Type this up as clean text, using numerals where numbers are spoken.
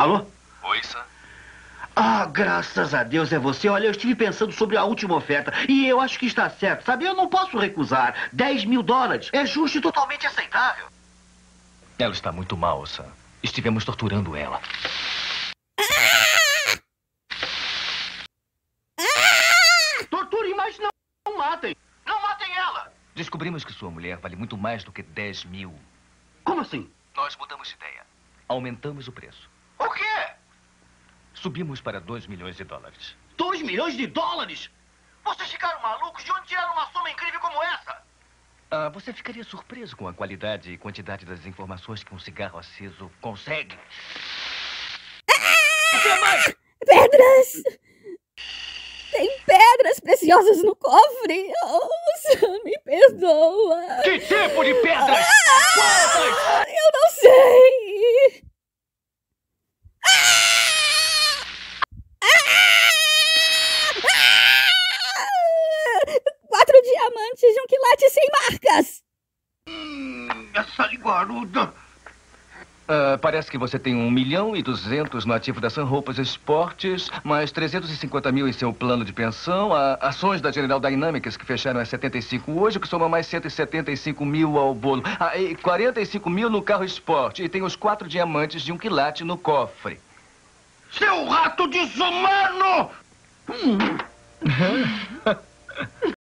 Alô? Oi, Sam. Ah, graças a Deus é você. Olha, eu estive pensando sobre a última oferta e eu acho que está certo, sabe? Eu não posso recusar. $10.000. É justo e totalmente aceitável. Ela está muito mal, Sam. Estivemos torturando ela. Torturem, mas não matem. Não matem ela. Descobrimos que sua mulher vale muito mais do que 10 mil. Como assim? Nós mudamos de ideia. Aumentamos o preço. O quê? Subimos para 2 milhões de dólares. $2 milhões? Vocês ficaram malucos? De onde tiraram uma soma incrível como essa? Você ficaria surpreso com a qualidade e quantidade das informações que um cigarro aceso consegue. Pedras! Tem pedras preciosas no cofre! Oh, Sam, me perdoa! Que tipo de pedras? Quantas? Eu não sei! 4 diamantes de um quilate sem marcas! Essa linguaruda. Parece que você tem 1.200.000 no ativo da Sun Roupas Esportes, mais 350 mil em seu plano de pensão, ações da General Dynamics que fecharam a 75 hoje, que soma mais 175 mil ao bolo. E 45 mil no carro esporte. E tem os 4 diamantes de um quilate no cofre. Seu rato desumano!